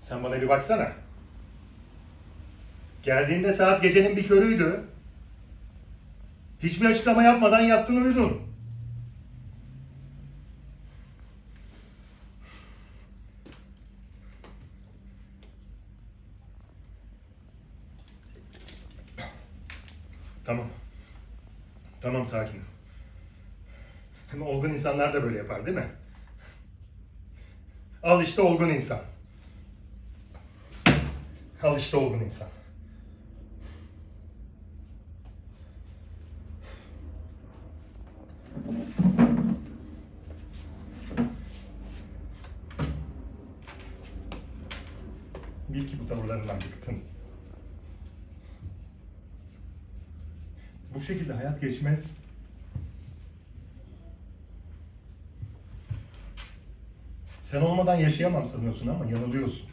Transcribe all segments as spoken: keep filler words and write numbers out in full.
Sen bana bir baksana. Geldiğinde saat gecenin bir körüydü. Hiçbir açıklama yapmadan yattın uyudun. Tamam. Tamam, sakinim. Hem olgun insanlar da böyle yapar değil mi? Al işte olgun insan. Al işte olgun insan. Bil ki bu tavırlarından bıktın. Bu şekilde hayat geçmez. Sen olmadan yaşayamam sanıyorsun ama yanılıyorsun.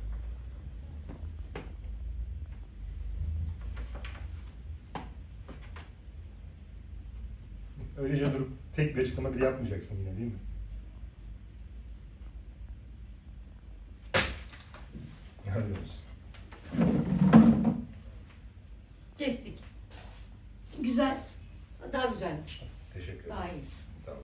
Öylece durup tek bir açıklama bile yapmayacaksın yine, değil mi? Öyle olsun. Kestik. Güzel. Daha güzel. Teşekkür ederim. Daha iyi.